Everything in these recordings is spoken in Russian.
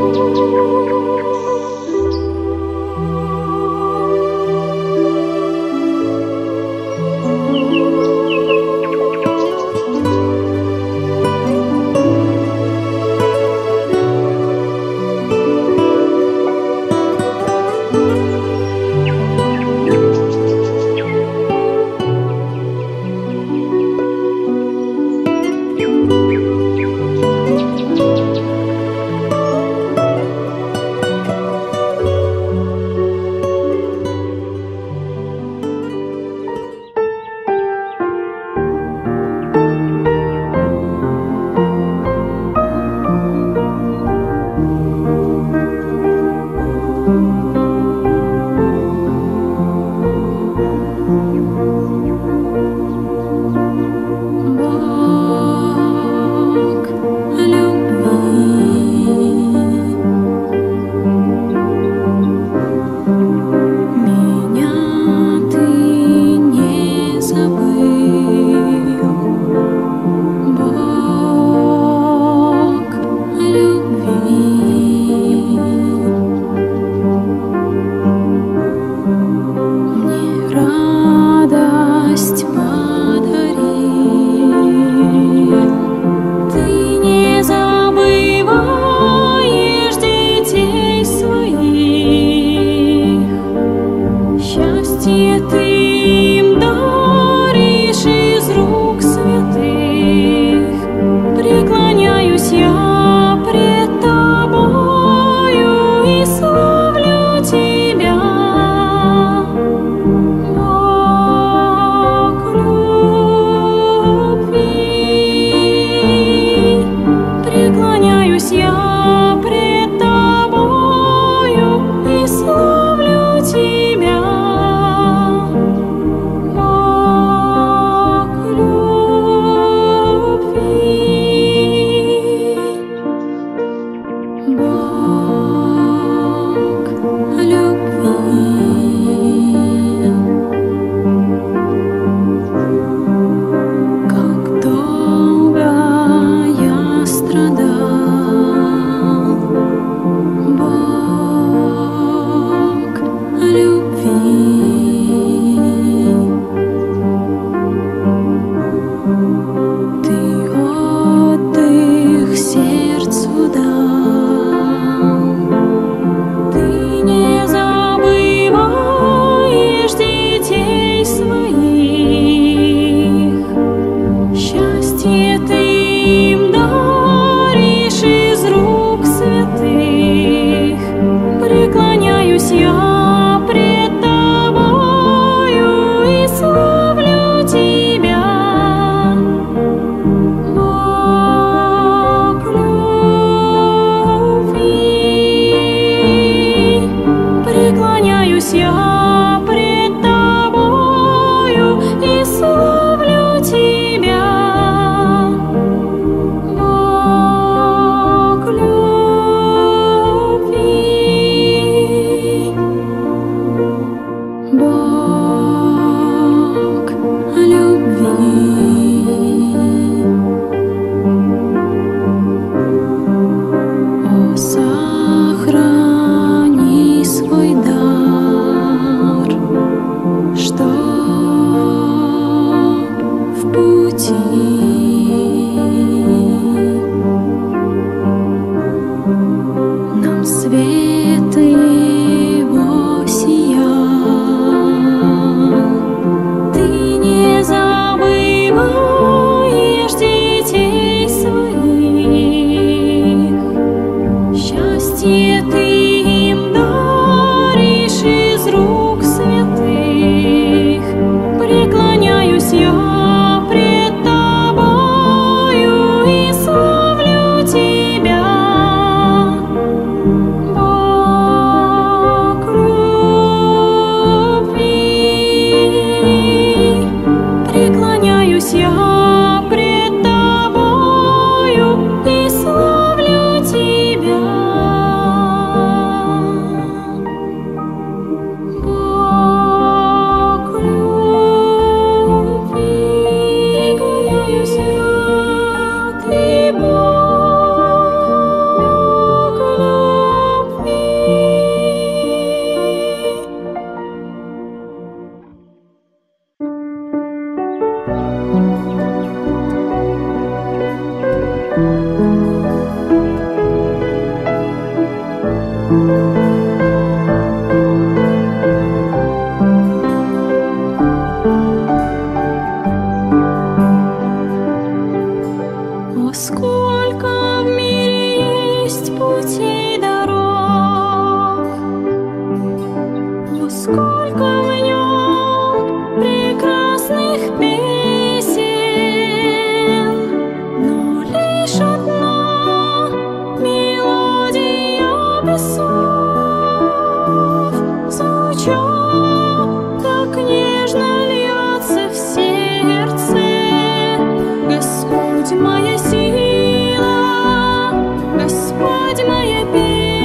Сохрани свой дар. О, сколько в мире есть путей и дорог, о, сколько в нем прекрасных песен, но лишь одна мелодия без слов звучит, так нежно льется в сердце. Господь моя сила, Господь моя песня.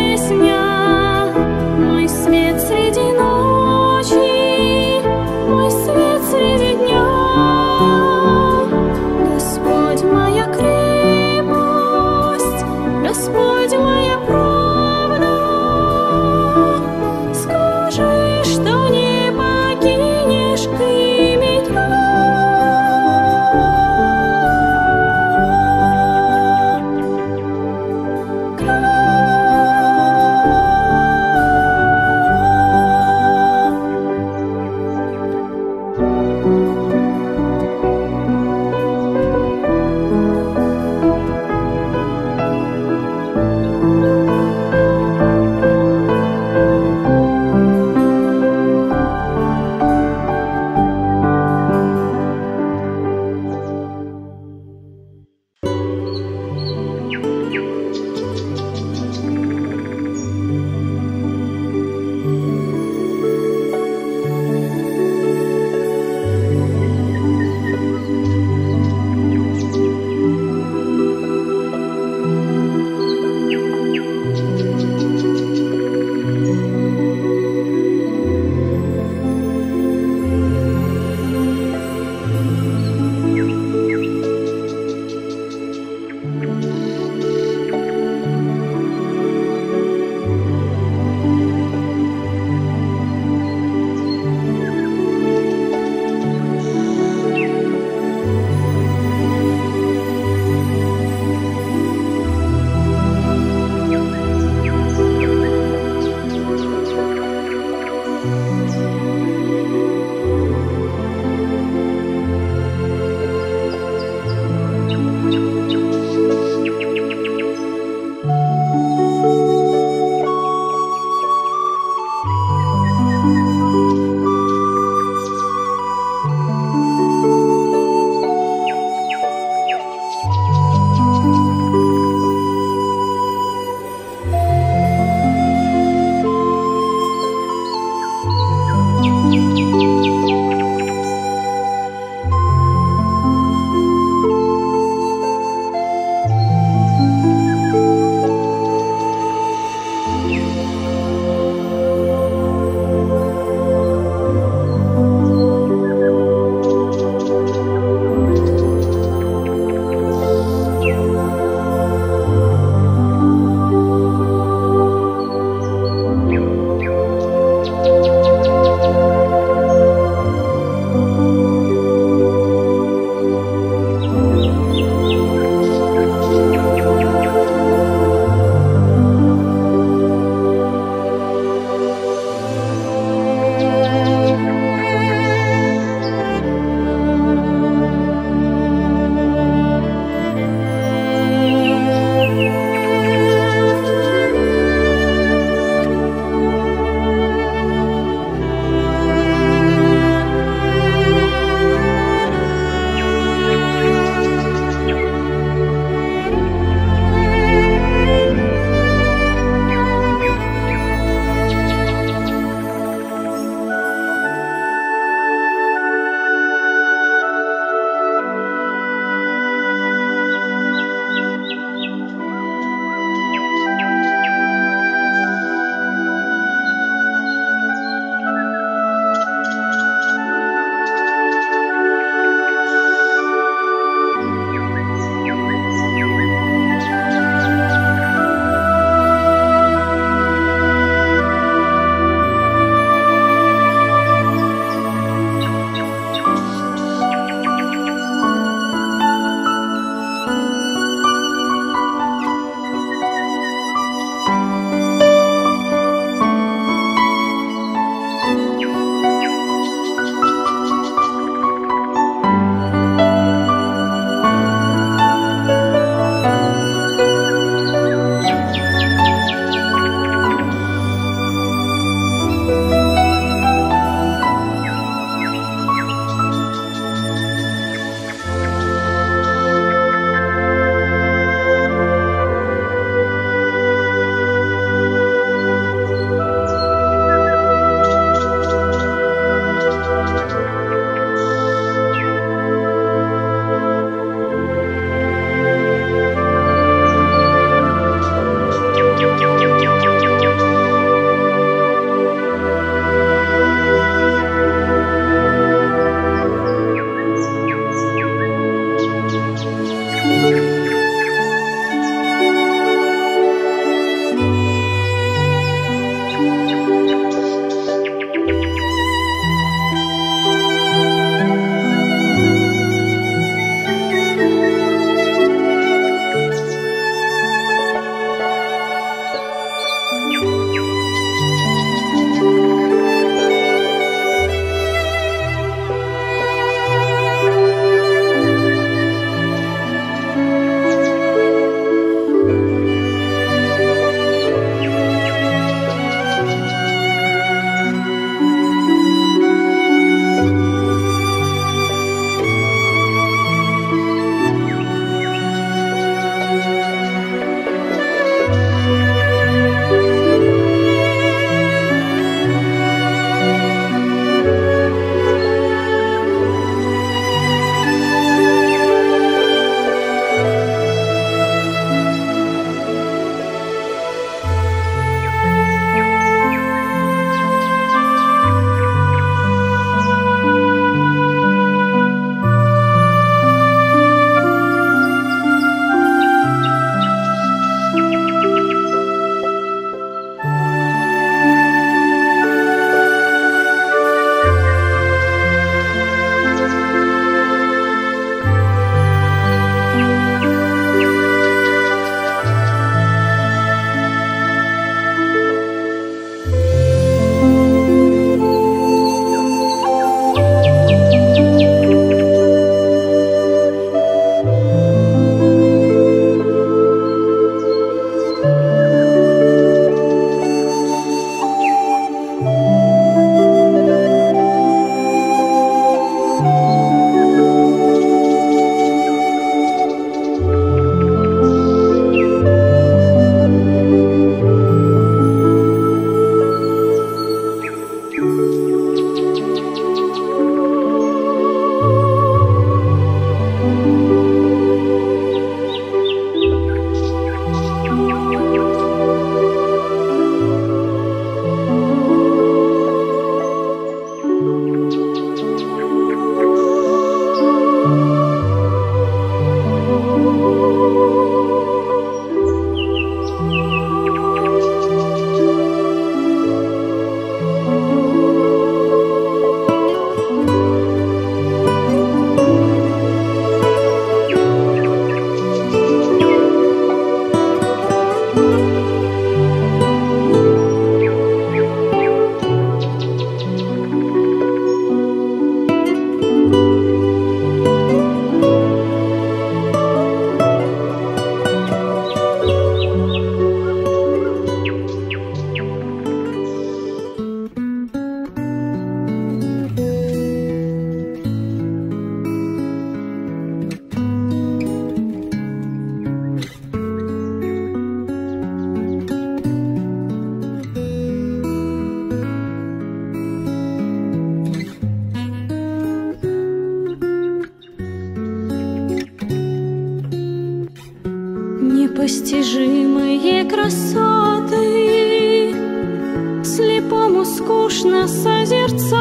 скучно созерцать,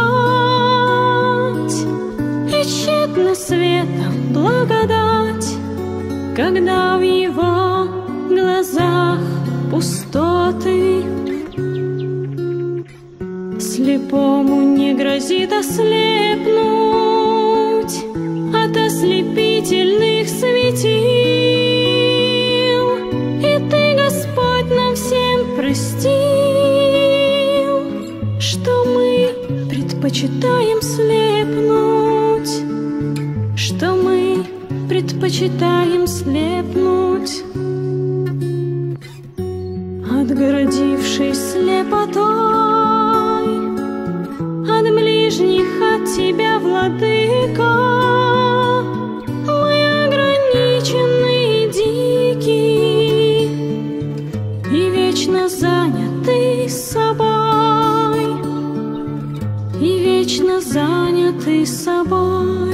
и тщетно светом благодать, когда в его глазах пустоты. Слепому не грозит ослепнуть от ослепительных светил, и ты, Господь, нам всем простил, что мы предпочитаем слепнуть, что мы предпочитаем слепнуть, отгородившись слепотой от ближних, от Тебя, Владыка. Мы ограничены и дики, и вечно заняты собой, и вечно заняты собой.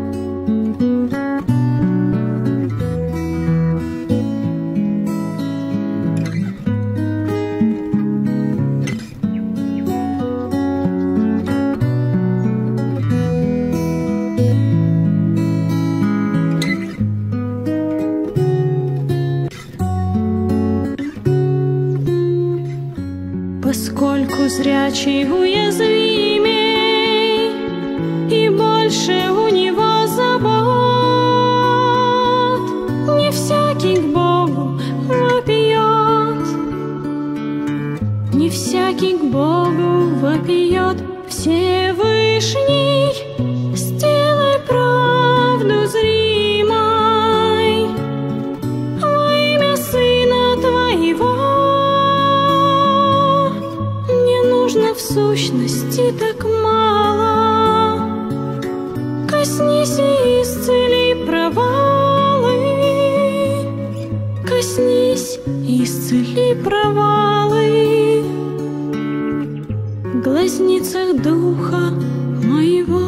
Поскольку зрячий уязвимей, и больше у него забот, не всякий к Богу вопиет, не всякий к Богу вопиет. Всевышний, сделай правду зримой во имя Сына Твоего. В сущности так мало, коснись и исцели провалы, коснись и исцели провалы в глазницах духа моего.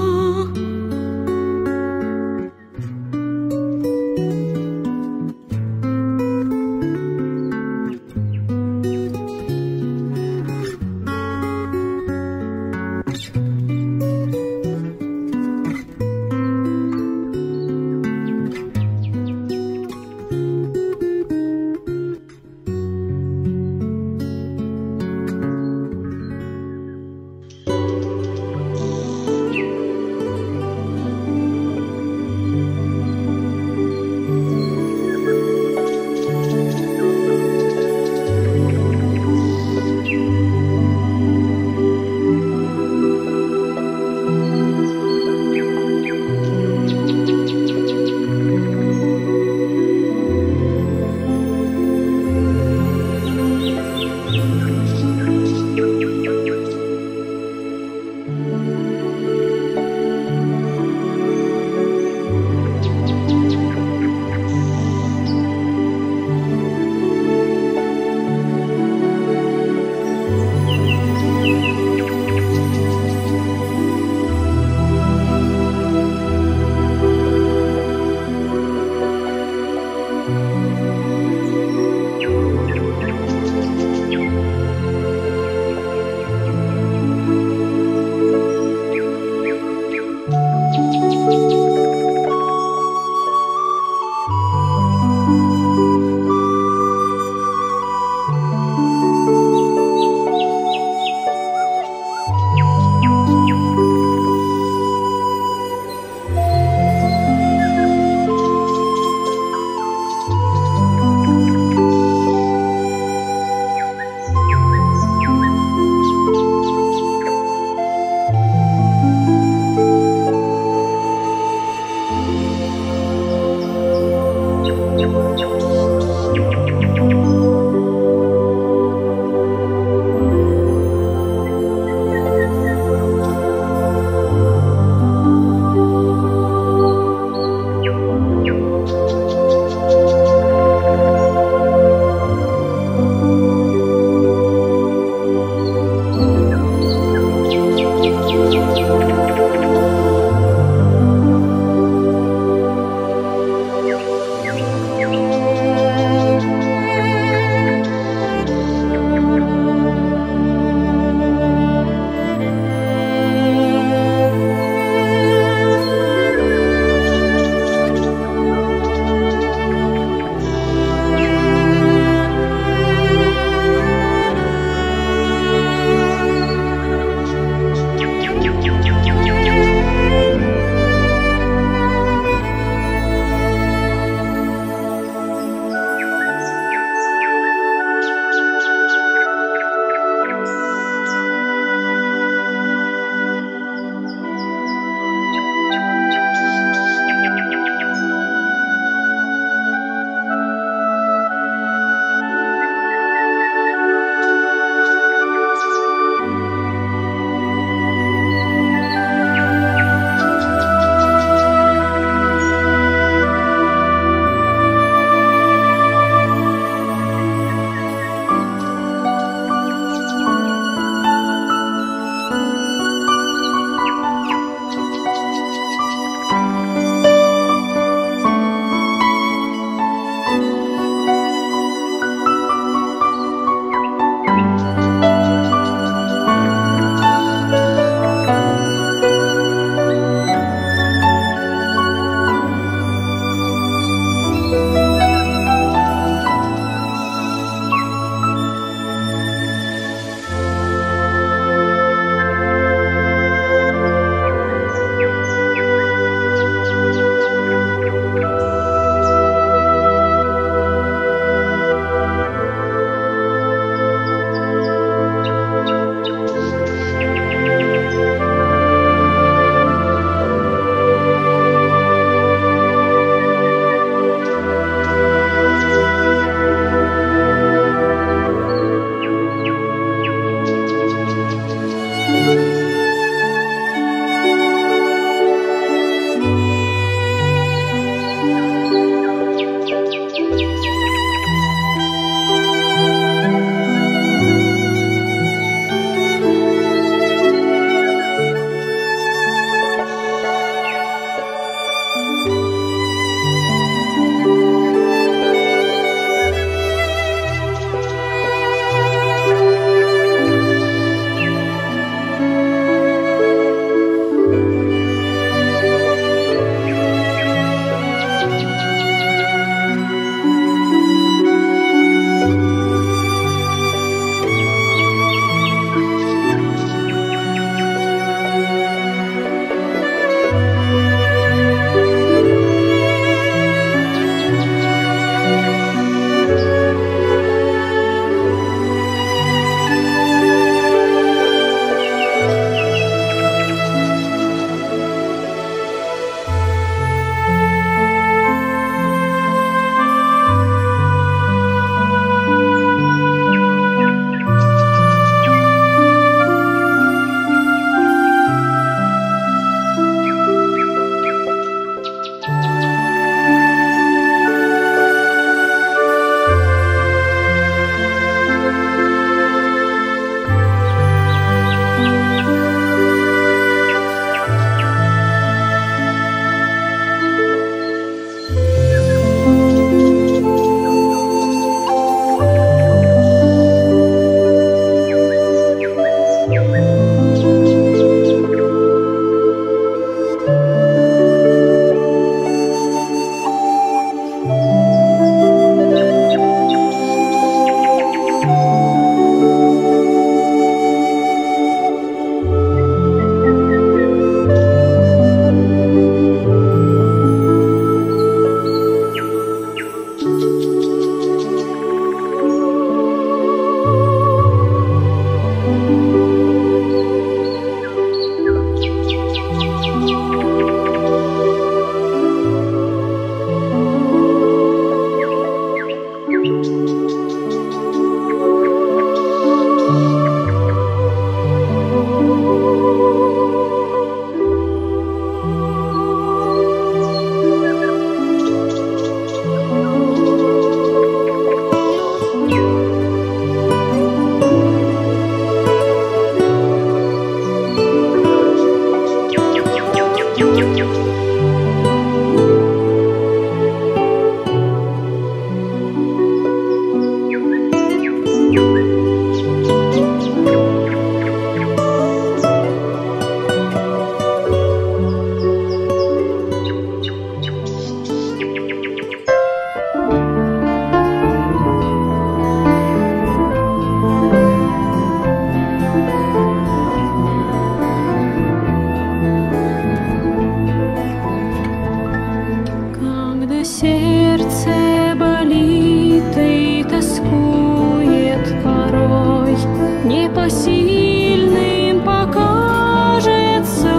непосильным покажется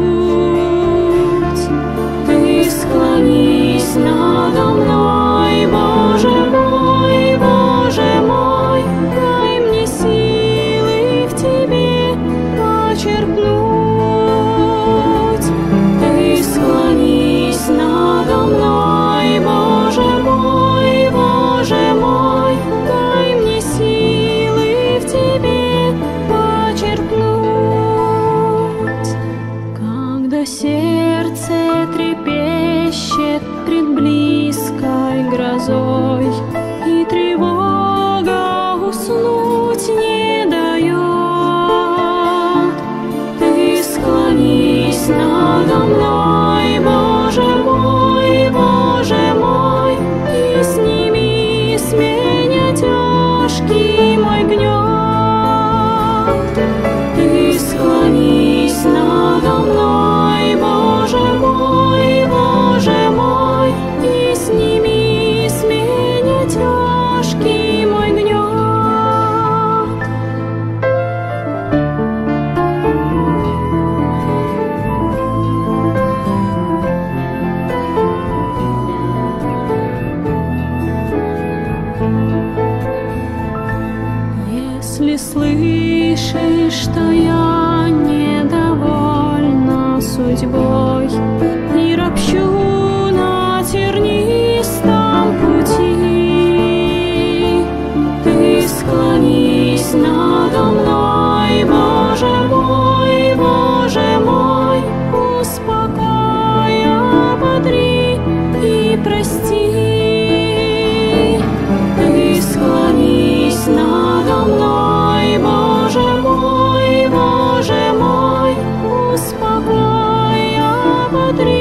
путь. Ты склонись надо мной, Боже мой, Боже мой, дай мне силы в Тебе почерпнуть. Ты склонись надо мной, Боже мой, Боже мой, дай мне силы в Тебе почерпнуть. Когда сердце трепещет пред близкой грозой, и тревога уснуть не дает, Ты склонись надо мной, Боже мой, Боже мой, и сними с меня тяжкий мой гнет. Ты склонись надо мной, Боже мой, Боже мой, и сними с меня тяжкий мой гнет. Если слышишь, что я недовольна судьбой и ропщу на тернистом пути, Ты склонись надо мной, Боже мой, Боже мой, успокой, ободри и прости. Ты склонись надо мной, Боже мой, Боже мой, успокой, ободри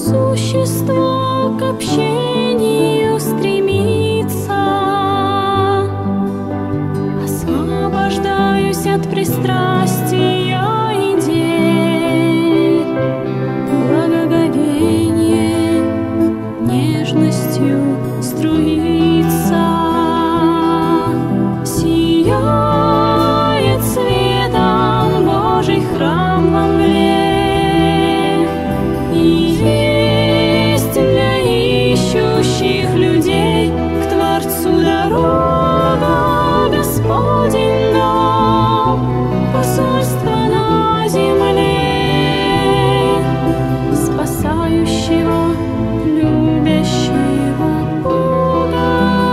существо к общению стремится. Освобождаюсь от пристрастия идей, благоговение нежностью струится. Сияет светом Божий храм во мгле, и есть для ищущих людей к Творцу дорога Господень дал, посольство на земле, спасающего, любящего Бога.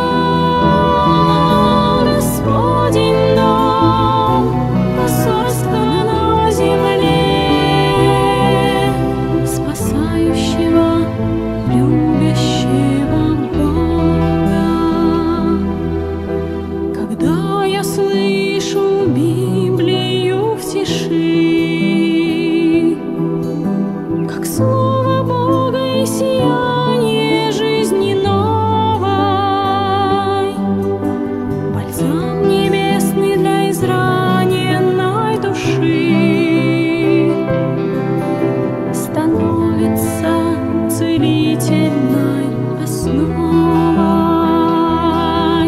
Господень дал посольство на земле, спасающего, любящего Бога. Когда я слышу Библию в тиши, как слово Бога и сияние жизни новой, бальзам небесный для израненной души, становится целительной основой.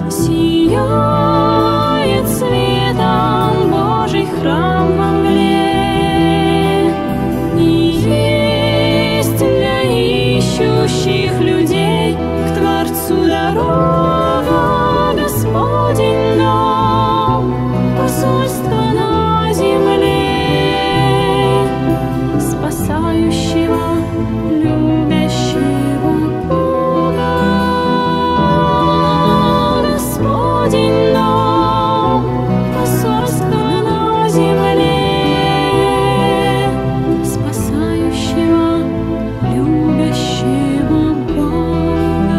Сияет светом Божий храм во мгле, и есть для ищущих людей к Творцу дорога Господень дал, посольство на земле, спасающего, любящего Бога. Господень дал посольство на земле, спасающего, любящего Бога.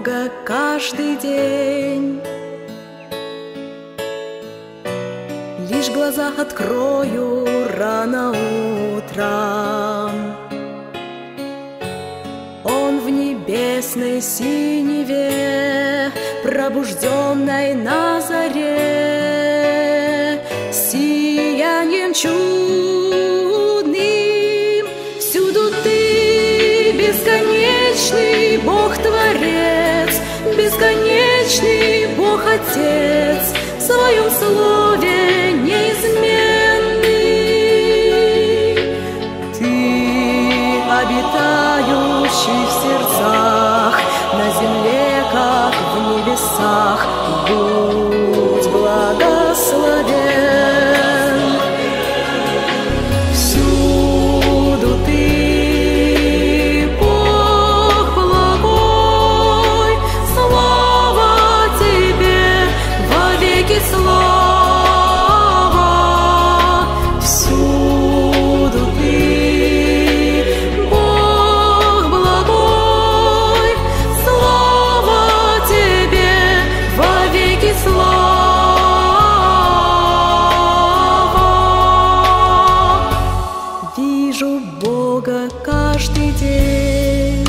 Бога каждый день. Лишь глаза открою рано утром, Он в небесной синеве, пробужденной на заре, сиянием чудным. Всюду Ты, бесконечный Бог-творец, бесконечный Бог-отец, в Своем слове неизменный. Ты, обитающий в сердцах, на земле, как в небесах, будь благословен. Всюду Ты, Бог благой, слава Тебе, вовеки слава. Всюду Ты, Бог благой, слава Тебе, вовеки слава. Вижу Бога каждый день.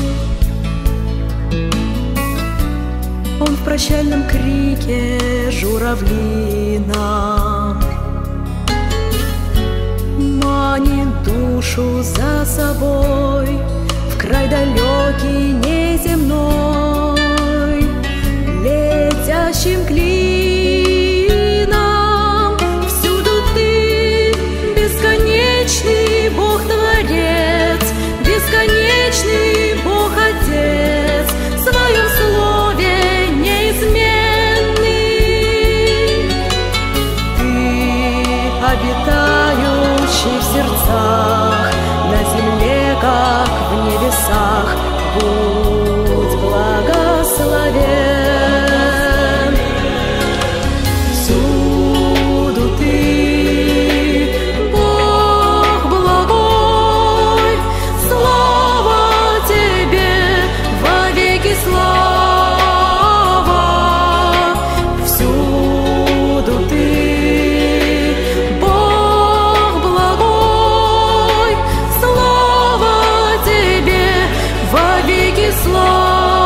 Он в прощальном крике журавлином манит душу за собой в край далекий неземной, летящим клином. Всюду Ты, бесконечный Бог-творец, бесконечный Бог-отец, в Своем слове неизменный. Ты, обитающий в сердцах, на земле, как в небесах, будь благословен. Всюду Ты, Бог благой, слава Тебе, вовеки слава. Всюду Ты, Бог благой, слава Тебе, вовеки слава.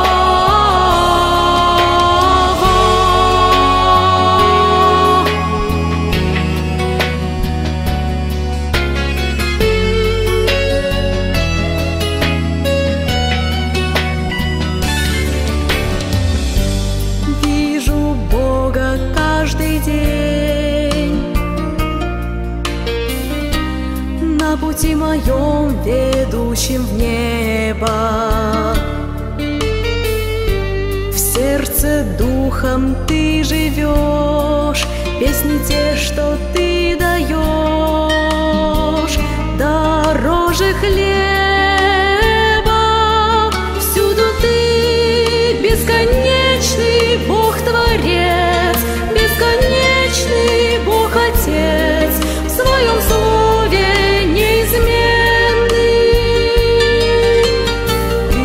Вижу Бога каждый день. На пути моем, ведущем в небо, в сердце духом Ты живешь, песни те, что Ты даешь, дороже хлеба. Всюду Ты, бесконечный Бог-творец, бесконечный Бог-отец, в Своем слове неизменный. Ты,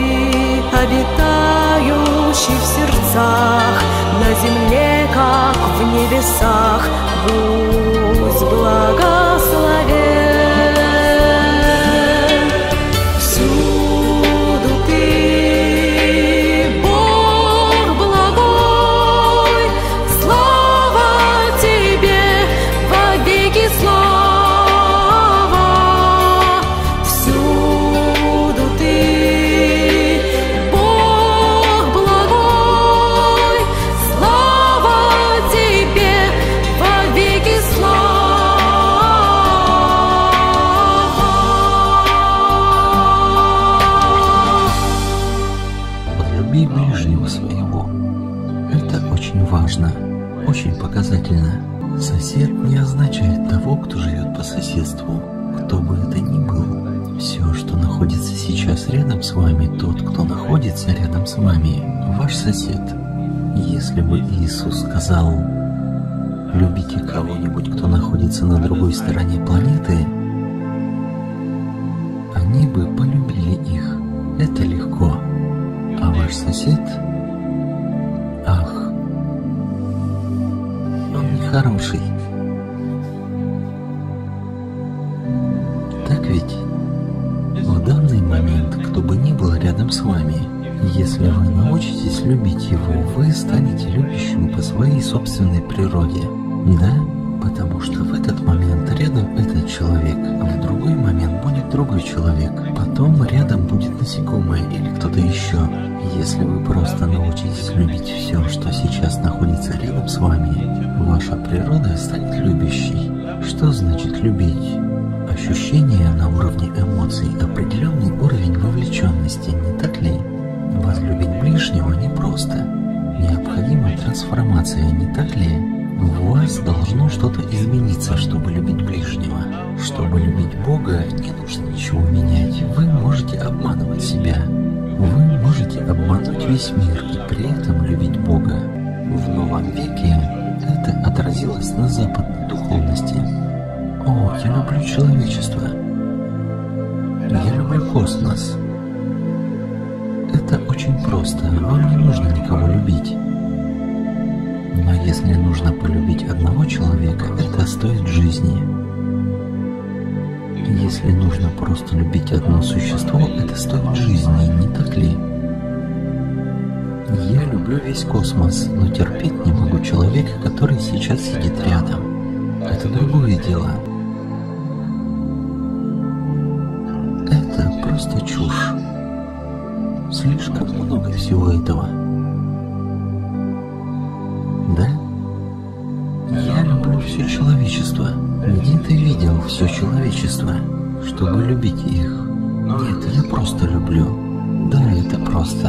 обитающий в сердцах, на земле, как в небесах, будь благословен. Всюду Ты, Бог благой, слава Тебе, вовеки слава. Всюду Ты, Бог благой, слава Тебе, вовеки слава. Возлюби ближнего своего. Это очень важно, очень показательно. Сосед не означает того, кто живет по соседству, кто бы это ни был. Все, что находится сейчас рядом с вами, тот, кто находится рядом с вами, ваш сосед. Если бы Иисус сказал: любите кого-нибудь, кто находится на другой стороне планеты, они бы полюбили их. Это легко. А ваш сосед хороший. Так ведь? В данный момент, кто бы ни был рядом с вами, если вы научитесь любить его, вы станете любящим по своей собственной природе. Да? Потому что в этот момент рядом этот человек, а в другой момент будет другой человек. Потом рядом будет насекомое или кто-то еще. Если вы просто научитесь любить все, что сейчас находится рядом с вами, ваша природа станет любящей. Что значит любить? Ощущение на уровне эмоций, определенный уровень вовлеченности, не так ли? Возлюбить ближнего непросто. Необходима трансформация, не так ли? В вас должно что-то измениться, чтобы любить ближнего. Чтобы любить Бога, не нужно ничего менять. Вы можете обманывать себя. Вы можете обмануть весь мир и при этом любить Бога. В новом веке это отразилось на западной духовности. О, я люблю человечество. Я люблю космос. Это очень просто. Вам не нужно никого любить. Но если нужно полюбить одного человека, это стоит жизни. Если нужно просто любить одно существо, это стоит жизни, не так ли? Я люблю весь космос, но терпеть не могу человека, который сейчас сидит рядом. Это другое дело. Это просто чушь. Слишком много всего этого. Да? Я люблю все человечество. Где ты видел все человечество, чтобы любить их? Нет, я просто люблю. Да, это просто.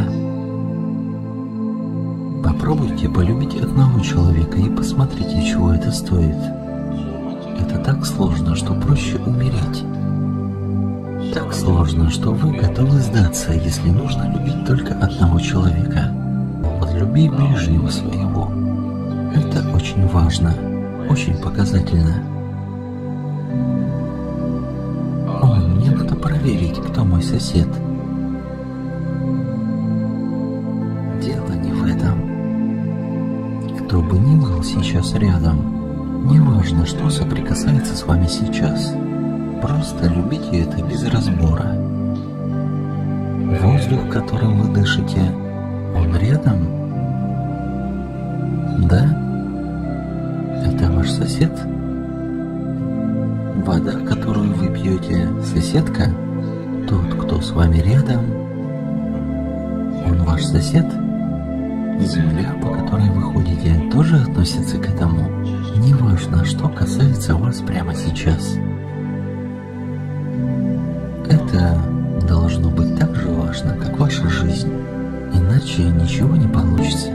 Попробуйте полюбить одного человека и посмотрите, чего это стоит. Это так сложно, что проще умереть. Так сложно, что вы готовы сдаться, если нужно любить только одного человека. Возлюби ближнего своего. Это очень важно, очень показательно. О, мне надо проверить, кто мой сосед. Дело не в этом. Кто бы ни был сейчас рядом, неважно, что соприкасается с вами сейчас, просто любите это без разбора. Воздух, которым вы дышите, он рядом? Да? Это ваш сосед? Вода, которую вы пьете, соседка? Тот, кто с вами рядом, он ваш сосед? Земля, по которой вы ходите, тоже относится к этому? Неважно, что касается вас прямо сейчас. Это должно быть так же важно, как ваша жизнь, иначе ничего не получится.